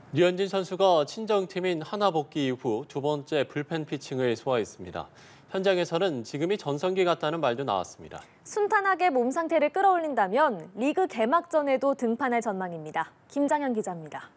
류현진 선수가 친정팀인 하나 복귀 이후 두 번째 불펜 피칭을 소화했습니다. 현장에서는 지금이 전성기 같다는 말도 나왔습니다. 순탄하게 몸 상태를 끌어올린다면 리그 개막전에도 등판할 전망입니다. 김장현 기자입니다.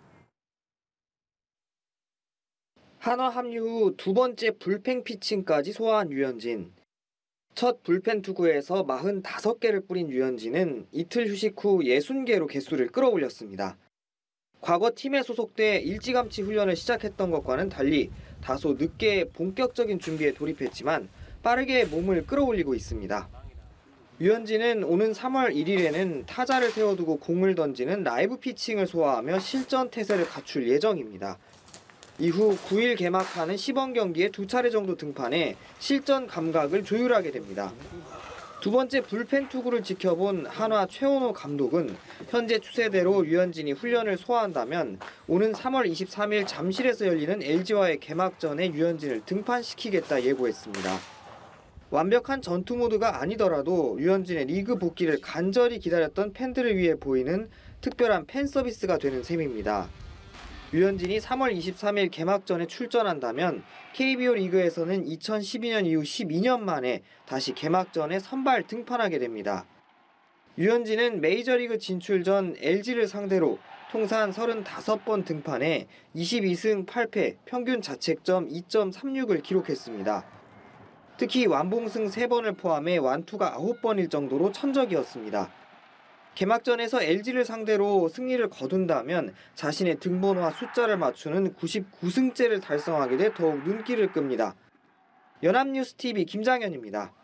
한화 합류 후 두 번째 불펜 피칭까지 소화한 류현진. 첫 불펜 투구에서 45개를 뿌린 류현진은 이틀 휴식 후 60개로 개수를 끌어올렸습니다. 과거 팀에 소속돼 일찌감치 훈련을 시작했던 것과는 달리 다소 늦게 본격적인 준비에 돌입했지만 빠르게 몸을 끌어올리고 있습니다. 류현진은 오는 3월 1일에는 타자를 세워두고 공을 던지는 라이브 피칭을 소화하며 실전 태세를 갖출 예정입니다. 이후 9일 개막하는 시범 경기에 2차례 정도 등판해 실전 감각을 조율하게 됩니다. 두 번째 불펜 투구를 지켜본 한화 최원호 감독은 현재 추세대로 류현진이 훈련을 소화한다면 오는 3월 23일 잠실에서 열리는 LG와의 개막전에 류현진을 등판시키겠다 예고했습니다. 완벽한 전투 모드가 아니더라도 류현진의 리그 복귀를 간절히 기다렸던 팬들을 위해 보이는 특별한 팬 서비스가 되는 셈입니다. 류현진이 3월 23일 개막전에 출전한다면 KBO 리그에서는 2012년 이후 12년 만에 다시 개막전에 선발 등판하게 됩니다. 류현진은 메이저리그 진출 전 LG를 상대로 통산 35번 등판해 22승 8패, 평균 자책점 2.36을 기록했습니다. 특히 완봉승 3번을 포함해 완투가 9번일 정도로 천적이었습니다. 개막전에서 LG를 상대로 승리를 거둔다면 자신의 등번호와 숫자를 맞추는 99승째를 달성하게 돼 더욱 눈길을 끕니다. 연합뉴스TV 김장현입니다.